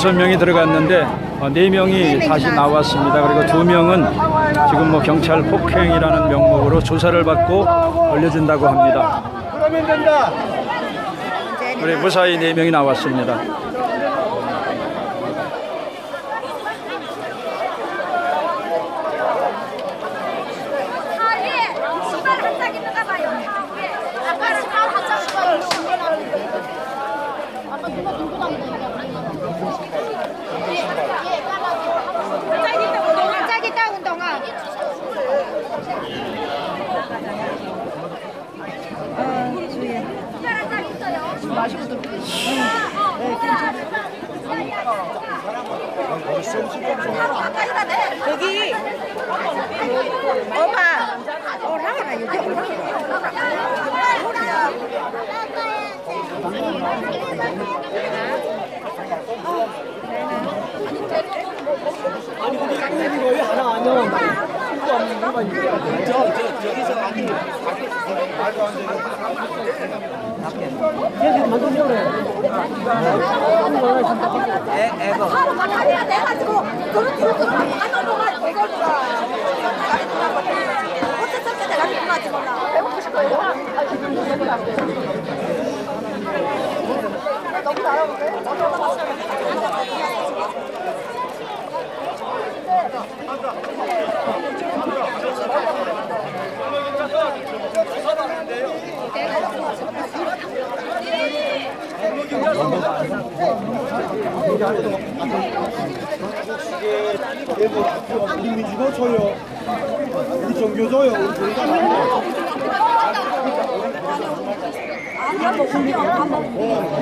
6명이 들어갔는데 4명이 다시 나왔습니다. 그리고 2명은 지금 뭐 경찰 폭행이라는 명목으로 조사를 받고 올려준다고 합니다. 그러면 된다. 우리 무사히 4명이 나왔습니다. 여기 엄마 올라가라 여기 아니 근데 이거 왜 하나 안 넣어? 저기서 아니 말도 안 되는. 얘들 먼저 넣으래. 애가. 하루 가야 돼 가지고 그런 뒤로 들어가면 안 넘어가 이거구나. 어쨌든 내가 궁금하지 몰라. 배우고 싶어요. 너무 잘하는데? 우리 민주도 줘요. 우리 종교 줘요. 우리 종교가 나요.